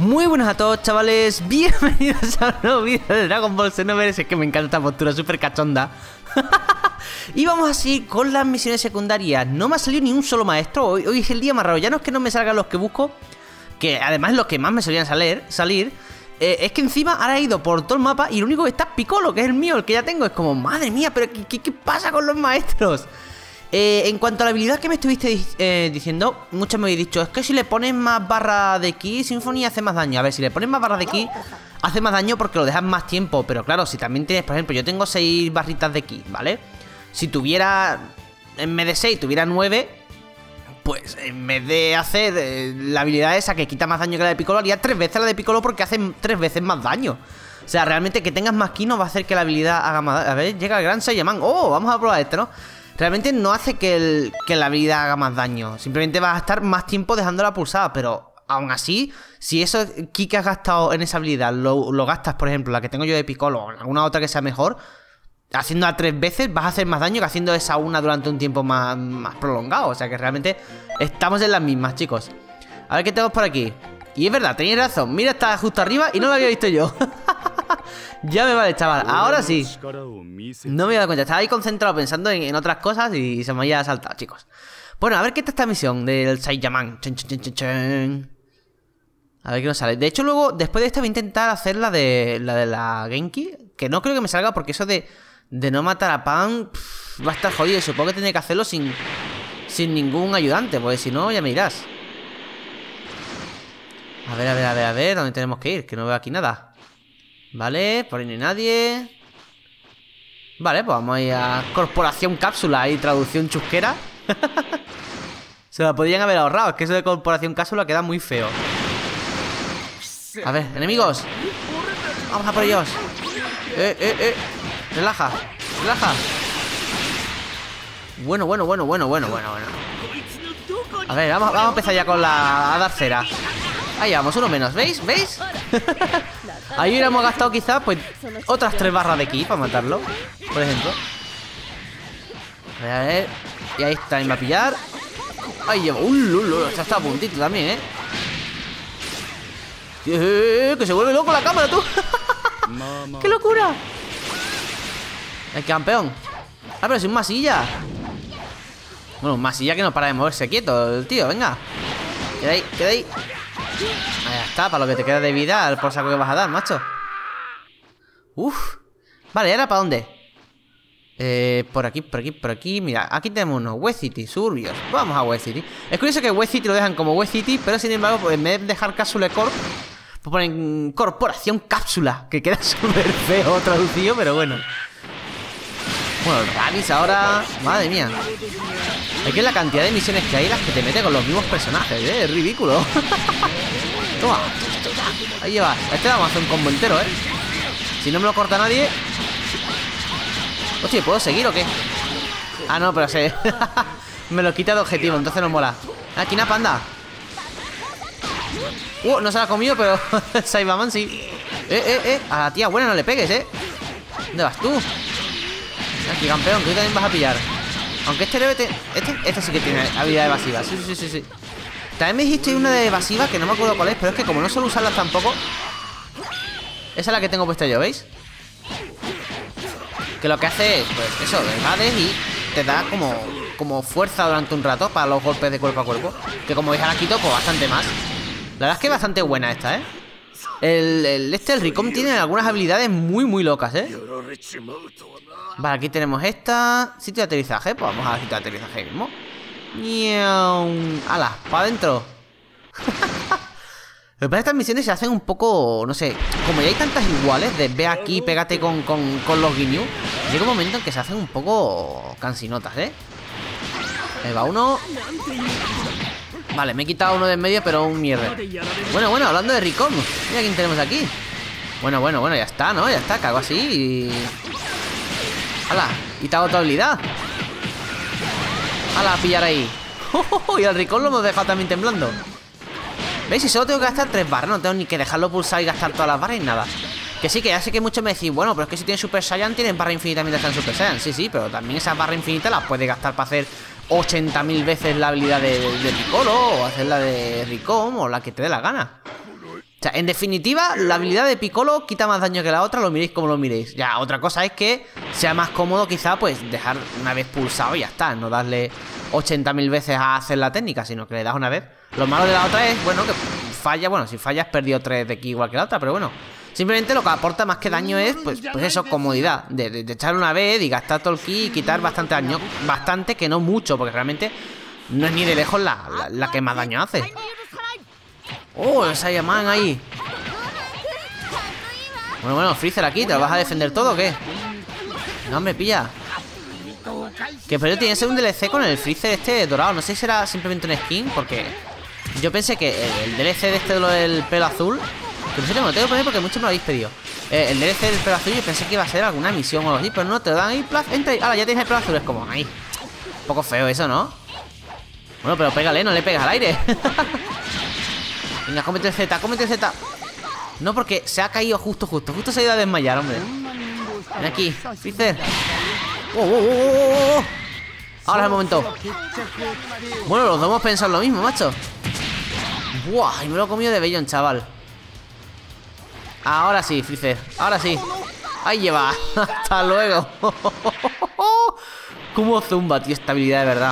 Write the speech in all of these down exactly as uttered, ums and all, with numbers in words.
Muy buenas a todos, chavales, bienvenidos a un nuevo vídeo de Dragon Ball Xenoverse. Es que me encanta esta postura súper cachonda. Y vamos así con las misiones secundarias. No me ha salido ni un solo maestro. Hoy, hoy es el día más raro. Ya no es que no me salgan los que busco, que además los que más me solían salir, salir eh, es que encima ahora he ido por todo el mapa y lo único que está es Piccolo, que es el mío, el que ya tengo. Es como, madre mía, pero ¿qué, qué, qué pasa con los maestros? Eh, en cuanto a la habilidad que me estuviste eh, diciendo, muchos me habéis dicho, es que si le pones más barra de ki, Symphony hace más daño. A ver, si le pones más barra de ki, hace más daño porque lo dejas más tiempo. Pero claro, si también tienes, por ejemplo, yo tengo seis barritas de ki, ¿vale? Si tuviera, en vez de seis, tuviera nueve, pues en vez de hacer eh, la habilidad esa que quita más daño que la de Piccolo, haría tres veces la de Piccolo porque hace tres veces más daño. O sea, realmente que tengas más ki no va a hacer que la habilidad haga más daño. A ver, llega el Gran Saiyaman. Oh, vamos a probar este, ¿no? Realmente no hace que, el, que la habilidad haga más daño. Simplemente vas a estar más tiempo dejándola pulsada. Pero aún así, si eso ki que has gastado en esa habilidad lo, lo gastas, por ejemplo, la que tengo yo de Piccolo o alguna otra que sea mejor, haciéndola tres veces vas a hacer más daño que haciendo esa una durante un tiempo más, más prolongado. O sea que realmente estamos en las mismas, chicos. A ver qué tenemos por aquí. Y es verdad, tenéis razón. Mira, está justo arriba y no lo había visto yo. Ya me vale, chaval. Ahora sí. No me había dado cuenta. Estaba ahí concentrado pensando en, en otras cosas y se me había saltado, chicos. Bueno, a ver qué está esta misión del Saiyaman. Chen, chen, chen, chen. A ver qué nos sale. De hecho, luego, después de esta voy a intentar hacer la de la de la Genki. Que no creo que me salga porque eso de, de no matar a Pan pff, va a estar jodido. Supongo que tendré que hacerlo sin, sin ningún ayudante. Porque si no, ya me dirás. A ver, a ver, a ver, a ver. ¿Dónde tenemos que ir? Que no veo aquí nada. Vale, por ahí no hay nadie. Vale, pues vamos a ir a Corporación Cápsula y traducción chusquera. Se la podrían haber ahorrado. Es que eso de Corporación Cápsula queda muy feo. A ver, enemigos. Vamos a por ellos. Eh, eh, eh Relaja, relaja. Bueno, bueno, bueno, bueno, bueno, bueno, bueno. A ver, vamos, vamos a empezar ya con la a dar cera. Ahí vamos, uno menos, ¿veis? ¿Veis? Ahí hubiéramos gastado quizás pues otras tres barras de ki para matarlo, por ejemplo. A ver, a ver. Y ahí está, me va a pillar. Ahí llevo. ¡Uh, lulo! Está, está a puntito también, ¿eh? ¡Eh, que se vuelve loco la cámara, tú! ¡Qué locura! El campeón. Ah, pero es un masilla. Bueno, un masilla que no para de moverse quieto, el tío, venga. Queda ahí, queda ahí. Ahí está, para lo que te queda de vida, el por saco que vas a dar, macho. Uf. Vale, ¿ahora para dónde? Eh, por aquí, por aquí, por aquí. Mira, aquí tenemos unos West City, suburbios. Vamos a West City. Es curioso que West City lo dejan como West City, pero sin embargo, pues, en vez de dejar Cápsula Corp, pues ponen Corporación Cápsula, que queda súper feo traducido, pero bueno. Bueno, el Raditz ahora... Madre mía. Es que la cantidad de misiones que hay las que te mete con los mismos personajes, ¿eh? Es ridículo. Toma. Ahí llevas. A este le vamos a hacer un combo entero, ¿eh? Si no me lo corta nadie... Hostia, ¿puedo seguir o qué? Ah, no, pero se... me lo quita de objetivo, entonces no mola. Aquí una panda. Uh, no se la ha comido, pero... Saiyaman sí. Eh, eh, eh. A la tía buena no le pegues, ¿eh? ¿Dónde vas tú? Aquí, campeón, que tú también vas a pillar. Aunque este debe tener... Este, este sí que tiene habilidad evasiva. Sí, sí, sí, sí. También me dijiste una de evasiva que no me acuerdo cuál es, pero es que como no suelo usarlas tampoco. Esa es la que tengo puesta yo, ¿veis? Que lo que hace es, pues eso, evades y te da como, como fuerza durante un rato para los golpes de cuerpo a cuerpo. Que como veis ahora quito, pues bastante más. La verdad es que es bastante buena esta, ¿eh? El, el este, el Ricom, tiene algunas habilidades muy, muy locas, ¿eh? Vale, aquí tenemos esta. Sitio de aterrizaje, pues vamos al sitio de aterrizaje mismo. ¡Hala! ¡Para adentro! Lo que pasa es que estas misiones se hacen un poco... No sé, como ya hay tantas iguales de ve aquí, pégate con, con, con los Ginyu, llega un momento en que se hacen un poco cansinotas, ¿eh? Ahí va uno. Vale, me he quitado uno de en medio, pero un mierda. Bueno, bueno, hablando de Ricom, mira quién tenemos aquí. Bueno, bueno, bueno, ya está, ¿no? Ya está, cago así y... ¡Hala! Y te hago otra habilidad. ¡Hala! A pillar ahí. Y al Ricom lo hemos dejado también temblando. ¿Veis? Y solo tengo que gastar tres barras. No tengo ni que dejarlo pulsar y gastar todas las barras y nada. Que sí, que ya sé que muchos me decís, bueno, pero es que si tienes Super Saiyan tienes barra infinita mientras está en Super Saiyan. Sí, sí, pero también esas barras infinitas las puedes gastar para hacer ochenta mil veces la habilidad de, de Piccolo, o hacer la de Ricom, o la que te dé la gana. O sea, en definitiva, la habilidad de Piccolo quita más daño que la otra, lo miréis como lo miréis. Ya, otra cosa es que sea más cómodo quizá, pues, dejar una vez pulsado y ya está. No darle ochenta mil veces a hacer la técnica, sino que le das una vez. Lo malo de la otra es, bueno, que falla. Bueno, si fallas, perdió tres de ki igual que la otra, pero bueno. Simplemente lo que aporta más que daño es, pues, pues eso, comodidad. De, de, de echar una vez y gastar todo el ki y quitar bastante daño. Bastante, que no mucho, porque realmente no es ni de lejos la, la, la que más daño hace. Oh, esa Yaman ahí. Bueno, bueno, Freezer aquí, ¿te lo vas a defender todo o qué? No, me pilla. Que pero tiene que ser un D L C con el Freezer este dorado. No sé si será simplemente un skin, porque yo pensé que el, el D L C de este de lo del pelo azul, que no sé, me lo tengo que poner porque muchos me lo habéis pedido. eh, El D L C del pelo azul yo pensé que iba a ser alguna misión o algo así, pero no, te lo dan ahí, plaf, entra ahí. Ahora ya tienes el pelo azul, es como, ahí. Un poco feo eso, ¿no? Bueno, pero pégale, no le pegas al aire. Venga, cómete el Z, cómete el Z. No, porque se ha caído justo, justo Justo se ha ido a desmayar, hombre. Ven aquí, Freezer. Oh, oh, oh, oh. Ahora es el momento. Bueno, los dos hemos pensado lo mismo, macho. Buah, y me lo he comido de bellón, chaval. Ahora sí, Freezer, ahora sí. Ahí lleva. Hasta luego. Cómo zumba, tío, esta habilidad de verdad.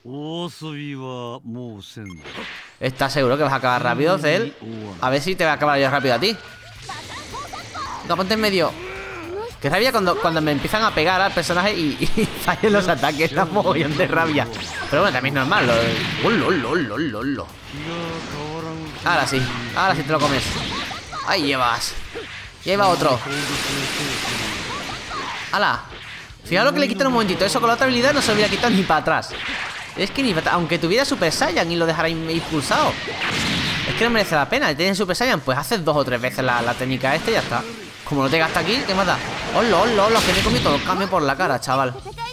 ¿Estás seguro que vas a acabar rápido, Cell? A ver si te va a acabar yo rápido a ti. Venga, ponte en medio. Qué rabia cuando, cuando me empiezan a pegar al personaje y, y fallen los ataques. Da mogollón de rabia. Pero bueno, también es normal. Lo, lo, lo, lo, lo, lo. Ahora sí, ahora sí te lo comes. Ahí llevas. Lleva otro. ¡Hala! Fijaos lo que le quitan un momentito. Eso con la otra habilidad no se lo hubiera quitado ni para atrás. Es que ni para aunque tuviera Super Saiyan y lo dejara impulsado, es que no merece la pena. Si tienes Super Saiyan, pues haces dos o tres veces la, la técnica esta y ya está. Como no te gasta aquí, ¿qué más da? ¡Hola, hola, hola! Que me he comido todo el cambio por la cara, chaval.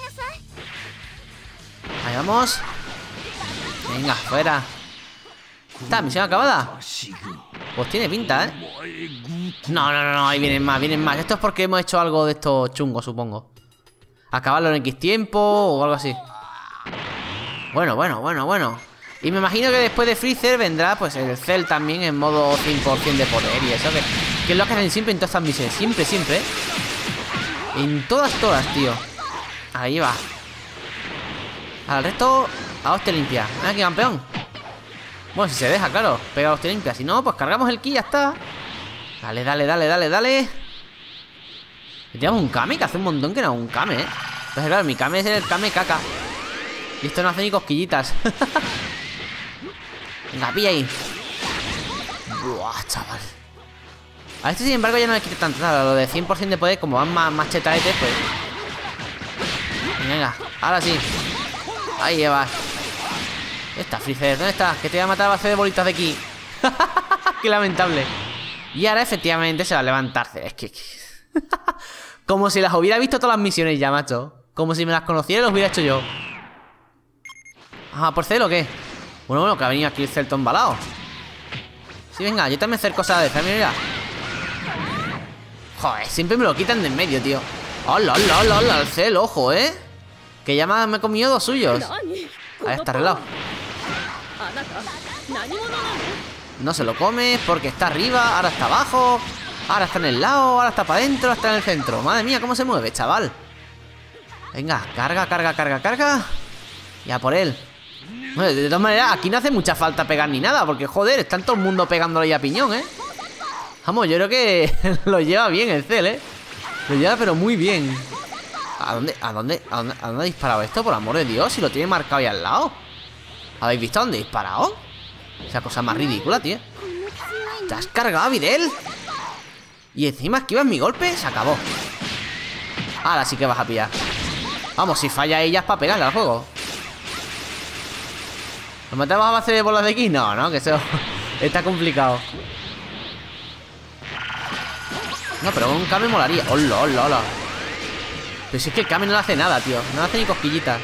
Ahí vamos. Venga, fuera. ¿Está? ¿Misión acabada? Pues tiene pinta, ¿eh? No, no, no, no, ahí vienen más, vienen más. Esto es porque hemos hecho algo de estos chungos, supongo. Acabarlo en X tiempo o algo así. Bueno, bueno, bueno, bueno. Y me imagino que después de Freezer vendrá pues el Cell también en modo cien por cien de poder y eso, que, que es lo que hacen siempre en todas estas misiones. Siempre, siempre, ¿eh? En todas, todas, tío. Ahí va. Al resto, a hostia limpia. Ven aquí, campeón. Bueno, si se deja, claro, pega a hostia limpia. Si no, pues cargamos el ki y ya está. Dale, dale, dale, dale, dale. Tenemos un Kame, que hace un montón que no un Kame, ¿eh? Entonces, claro, mi Kame es el Kame caca. Y esto no hace ni cosquillitas. Venga, pilla ahí. Buah, chaval. A este, sin embargo, ya no le quita tanto nada. Lo de cien por cien de poder, como van más, más chetaetes, pues. Venga, ahora sí. Ahí llevas. ¿Dónde está, Freezer? ¿Dónde está? Que te voy a matar a base de bolitas de aquí. Qué lamentable. Y ahora efectivamente se va a levantarse. Es que... como si las hubiera visto todas las misiones ya, macho. Como si me las conociera y las hubiera hecho yo. Ah, ¿por Cell o qué? Bueno, bueno, que ha venido aquí el Celton embalado. Sí, venga, yo también hacer cosas de esa, mira. Joder, siempre me lo quitan de en medio, tío. Hola, hola, hola, hola, el Cell, ojo, ¿eh? Que ya me he comido dos suyos. Ahí está arreglado. No se lo come porque está arriba, ahora está abajo, ahora está en el lado, ahora está para adentro, ahora está en el centro. Madre mía, cómo se mueve, chaval. Venga, carga, carga, carga, carga. Ya por él. Bueno, de todas maneras, aquí no hace mucha falta pegar ni nada, porque joder, está todo el mundo pegándole ya a piñón, ¿eh? Vamos, yo creo que lo lleva bien el Cell, ¿eh? Lo lleva pero muy bien. ¿A dónde, a dónde, a dónde, a dónde ha disparado esto? Por amor de Dios, si lo tiene marcado ahí al lado. ¿Habéis visto a dónde ha disparado? Esa cosa más ridícula, tío. ¿Te has cargado, Videl? Y encima esquivas mi golpe, se acabó. Ahora sí que vas a pillar. Vamos, si falla ella es para pegarle al juego. ¿Nos matamos a base de bolas de aquí? No, no, que eso está complicado. No, pero un Kame molaría. Hola, hola, hola. Pero si es que el Kame no le hace nada, tío. No le hace ni cosquillitas.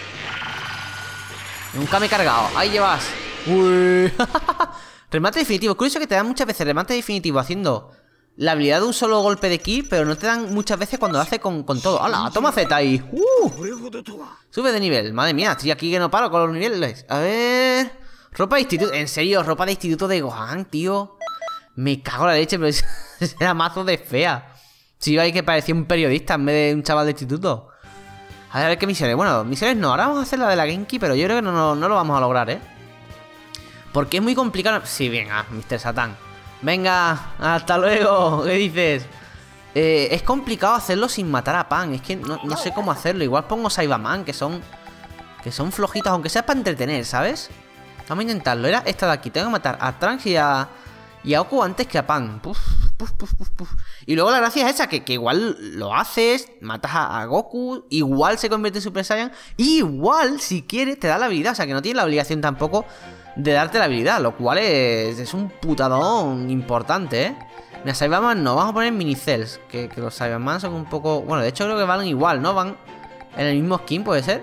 Un Kame cargado. Ahí llevas. Uy. Remate definitivo. Curioso que te dan muchas veces remate definitivo haciendo la habilidad de un solo golpe de ki, pero no te dan muchas veces cuando lo hace con, con todo. ¡Hala! Toma Z ahí. Uh. Sube de nivel. Madre mía, estoy aquí que no paro con los niveles. A ver. Ropa de instituto. En serio, ropa de instituto de Gohan, tío. Me cago en la leche, pero era mazo de fea. Si iba ahí que parecía un periodista en vez de un chaval de instituto. A ver, a ver qué misiones. Bueno, misiones no, ahora vamos a hacer la de la Genki, pero yo creo que no, no, no lo vamos a lograr, ¿eh? Porque es muy complicado. Sí, venga, mister Satan. Venga, hasta luego. ¿Qué dices? Eh, es complicado hacerlo sin matar a Pan. Es que no, no sé cómo hacerlo. Igual pongo Saibaman, que son Que son flojitas, aunque sea para entretener, ¿sabes? Vamos a intentarlo. Era esta de aquí. Tengo que matar a Trunks y a Y a Goku antes que a Pan. Puf, puf, puf, puf, puf. Y luego la gracia es esa, que, que igual lo haces, matas a, a Goku, igual se convierte en Super Saiyan, y igual, si quieres, te da la habilidad. O sea, que no tienes la obligación tampoco de darte la habilidad, lo cual es, es un putadón importante, ¿eh? Mira, Saibaman no, vamos a poner Minicells, que, que los Saibaman son un poco... Bueno, de hecho creo que van igual, ¿no? Van en el mismo skin, ¿puede ser?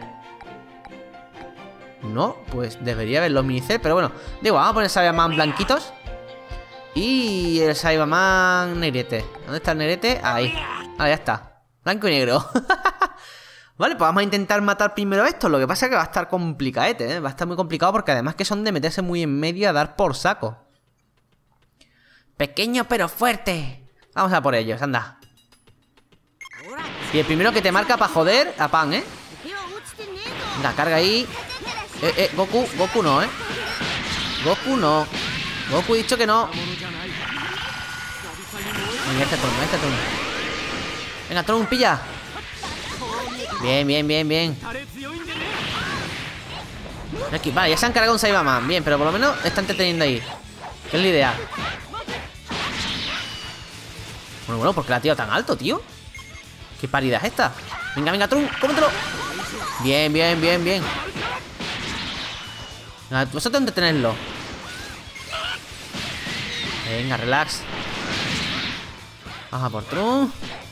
No, pues debería haber los Minicells, pero bueno. Digo, vamos a poner Saibaman blanquitos. Y el Saibaman negrete. ¿Dónde está el negrete? Ahí. Ah, ya está. Blanco y negro. Vale, pues vamos a intentar matar primero esto. Lo que pasa es que va a estar complicadete, ¿eh? Va a estar muy complicado porque además que son de meterse muy en medio a dar por saco. Pequeño pero fuerte. Vamos a por ellos, anda. Y el primero que te marca para joder a Pan, ¿eh? Venga, carga ahí. Eh, eh, Goku, Goku no, ¿eh? Goku no. Goku he dicho que no. Venga, este turno, este turno. Venga, Tron, pilla. Bien, bien, bien, bien. Aquí, vale, ya se han cargado un Saibaman. Bien, pero por lo menos está entreteniendo ahí. ¿Qué es la idea? Bueno, bueno, ¿por qué la ha tirado tan alto, tío? ¿Qué paridad es esta? Venga, venga, Tron, cómetelo. Bien, bien, bien, bien. Venga, vosotros entretenerlo. Venga, relax. Vamos a por Tron.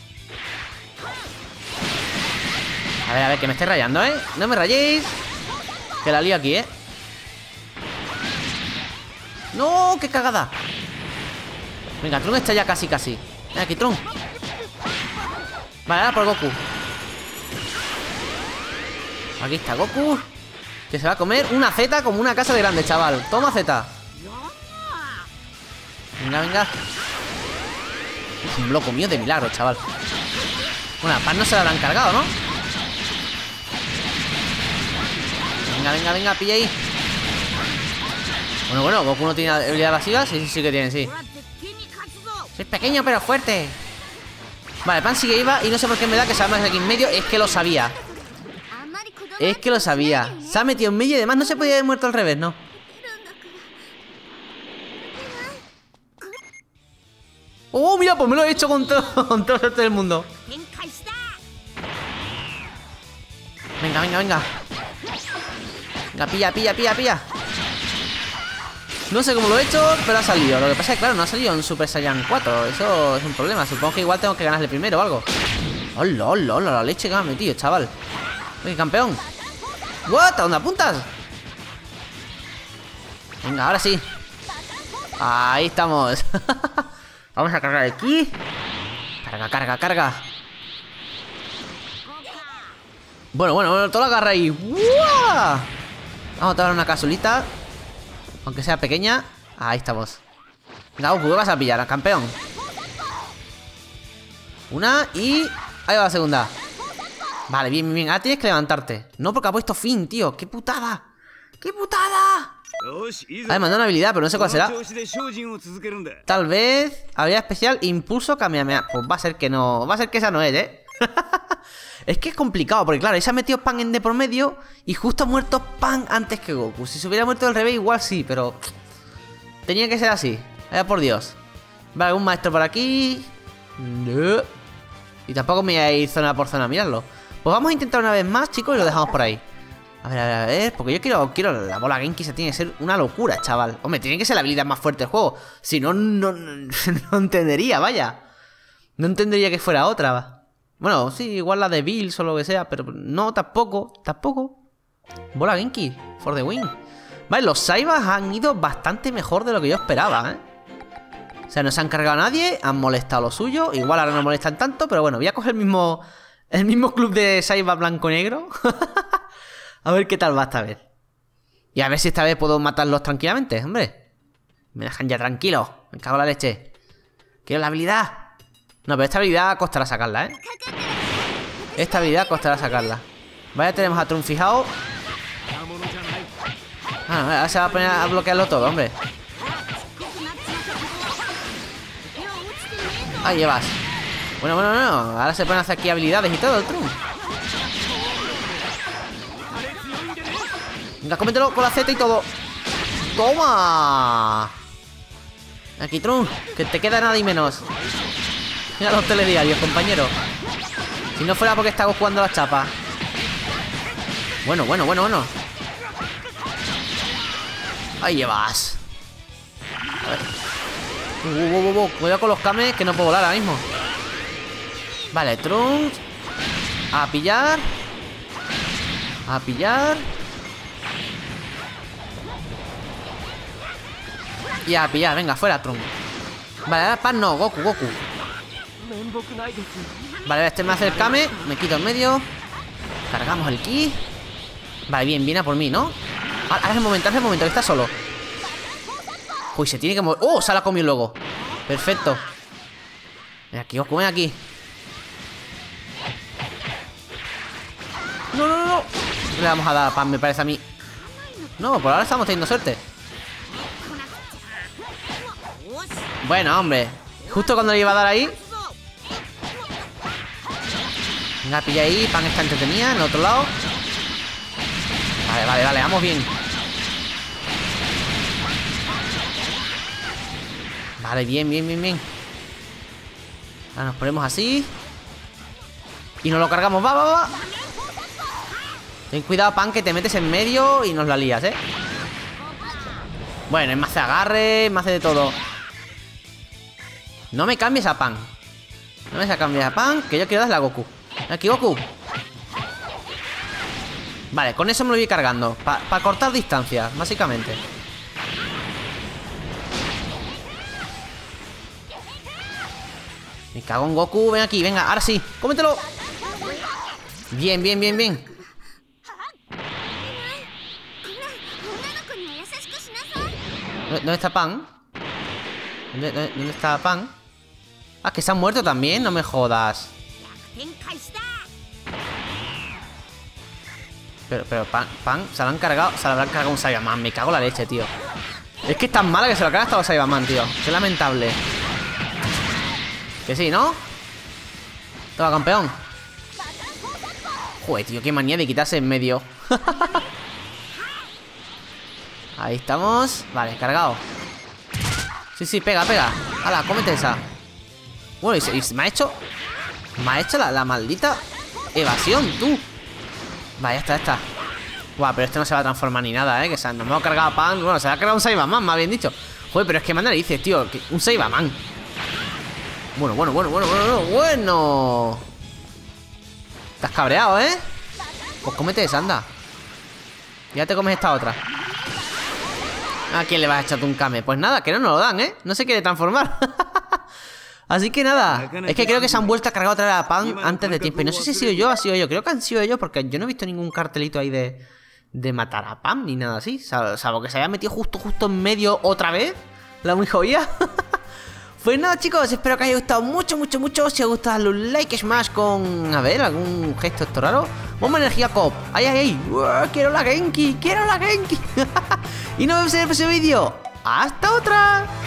A ver, a ver, que me esté rayando, ¿eh? No me rayéis. Que la lío aquí, ¿eh? ¡No! ¡Qué cagada! Venga, Tron está ya casi, casi. Venga, aquí, Tron. Vale, ahora por Goku. Aquí está Goku, que se va a comer una Z como una casa de grande, chaval. Toma Z. Venga, venga. Uf, un bloco mío de milagro, chaval. Bueno, a Pan no se la habrán cargado, ¿no? Venga, venga, venga, pilla ahí. Bueno, bueno, Goku no tiene habilidad pasiva. Sí, sí, sí que tiene, sí. Soy pequeño pero fuerte. Vale, Pan sigue viva y no sé por qué me da que se llama aquí en medio. Es que lo sabía. Es que lo sabía. Se ha metido en medio y además no se podía haber muerto al revés, ¿no? ¡Oh, mira! Pues me lo he hecho con todo, con todo el resto del mundo. Venga, venga, venga. Venga, pilla, pilla, pilla, pilla. No sé cómo lo he hecho, pero ha salido. Lo que pasa es que, claro, no ha salido en Super Saiyan cuatro. Eso es un problema. Supongo que igual tengo que ganarle primero o algo. ¡Hola, hola, hola! La leche que me ha metido, chaval. Oye, campeón. ¿What? ¿A dónde apuntas? Venga, ahora sí. Ahí estamos. Vamos a cargar aquí. Carga, carga, carga. Bueno, bueno, bueno, todo lo agarra ahí. ¡Uah! Vamos a tomar una casulita, aunque sea pequeña. Ahí estamos. Venga, Goku, ¿qué vas a pillar, campeón? Una y... ahí va la segunda. Vale, bien, bien, bien. Ahora tienes que levantarte. No, porque ha puesto fin, tío. ¡Qué putada! ¡Qué putada! A ver, mandó una habilidad, pero no sé cuál será. Tal vez habilidad especial, impulso Kamehameha. Pues va a ser que no. Va a ser que esa no es, ¿eh? Es que es complicado, porque claro, se ha metido Pan en de por medio y justo ha muerto Pan antes que Goku. Si se hubiera muerto al revés, igual sí, pero tenía que ser así. Vaya por Dios. Vale, algún maestro por aquí. No. Y tampoco me voy a ir zona por zona a mirarlo. Pues vamos a intentar una vez más, chicos, y lo dejamos por ahí. A ver, a ver, a ver, porque yo quiero, quiero la bola Genki, se tiene que ser una locura, chaval. Hombre, tiene que ser la habilidad más fuerte del juego. Si no, no, no, no entendería, vaya. No entendería que fuera otra. Bueno, sí, igual la de Bills o lo que sea, pero no, tampoco, tampoco. Bola Genki, for the win. Vale, los Saibas han ido bastante mejor de lo que yo esperaba, ¿eh? O sea, no se han cargado a nadie, han molestado lo suyo. Igual ahora no molestan tanto, pero bueno, voy a coger el mismo, el mismo club de Saiba blanco-negro. A ver qué tal va esta vez. Y a ver si esta vez puedo matarlos tranquilamente, hombre. Me dejan ya tranquilo. Me cago en la leche. Quiero la habilidad. No, pero esta habilidad costará sacarla, ¿eh? Esta habilidad costará sacarla. Vaya, tenemos a Trunks fijado. Ah, ahora se va a poner a bloquearlo todo, hombre. Ahí llevas. Bueno, bueno, no. Ahora se pueden hacer aquí habilidades y todo el Trunks. Venga, cómetelo con la Z y todo. ¡Toma! Aquí, Trunks, que te queda nada y menos. Mira los telediarios, compañero. Si no fuera porque estamos jugando a la chapa. Bueno, bueno, bueno, bueno. Ahí llevas. Uh, uh, uh, uh, uh. Cuidado con los kames, que no puedo volar ahora mismo. Vale, Trunks. A pillar. A pillar. Y a pillar, venga, fuera, Trunks. Vale, ahora Pan no, Goku, Goku. Vale, este me hace el Kame. Me quito en medio. Cargamos el ki. Vale, bien, viene a por mí, ¿no? Ahora es el momento, ahora es el momento, que está solo. Uy, se tiene que mover. ¡Oh! Se la ha comido luego. Perfecto. Ven aquí, Goku, ven aquí. No, no, no, no. Le vamos a dar a Pan, me parece a mí. No, por ahora estamos teniendo suerte. Bueno, hombre. Justo cuando le iba a dar ahí. Venga, pilla ahí. Pan está entretenida en el otro lado. Vale, vale, vale, vamos bien. Vale, bien, bien, bien, bien. Ahora nos ponemos así. Y nos lo cargamos, va, va, va. Ten cuidado, Pan, que te metes en medio y nos la lías, ¿eh? Bueno, es más de agarre, más de todo. No me cambies a Pan. No me cambies a Pan, que yo quiero darle a Goku. Aquí, Goku. Vale, con eso me lo voy cargando. Para pa cortar distancias, básicamente. Me cago en Goku, ven aquí, venga, ahora sí, cómetelo. Bien, bien, bien, bien. ¿Dónde está Pan? ¿Dónde, dónde, dónde está Pan? Ah, que se han muerto también, no me jodas. Pero, pero Pan, Pan, se lo han cargado, se lo habrán cargado un Saiyaman. Me cago en la leche, tío. Es que es tan mala que se lo carga hasta los Saiyaman, tío. Qué lamentable. Que sí, ¿no? Toma, campeón. Joder, tío, qué manía de quitarse en medio. Ahí estamos. Vale, cargado. Sí, sí, pega, pega. Hala, cómete esa. Bueno, y se, y se me ha hecho. Me ha hecho la, la maldita evasión, tú. Vale, ya está, ya está. Guau, pero este no se va a transformar ni nada, eh. Que se, no me ha cargado a Pan. Bueno, se va a cargar un Saiyaman, más bien dicho. Joder, pero es que manda narices, tío. Que un Saiyaman. Bueno, bueno, bueno, bueno, bueno, bueno. Estás cabreado, ¿eh? Pues cómete esa, anda. Ya te comes esta otra. ¿A quién le vas a echar tú un Kame? Pues nada, que no nos lo dan, ¿eh? No se quiere transformar. Así que nada. Es que creo que se han vuelto a cargar otra vez a Pan antes de tiempo. Y no sé si ha sido yo o ha sido yo. Creo que han sido ellos porque yo no he visto ningún cartelito ahí de, de matar a Pan ni nada así. Salvo, salvo que se haya metido justo, justo en medio otra vez. La muy jodida. Pues nada, chicos, espero que os haya gustado mucho, mucho, mucho. Si os gusta, darle un like, smash con... A ver, algún gesto esto raro. Bomba energía cop. ¡Ay, ay, ay! ¡Uah, quiero la Genki! ¡Quiero la Genki! Y nos vemos en el próximo vídeo. ¡Hasta otra!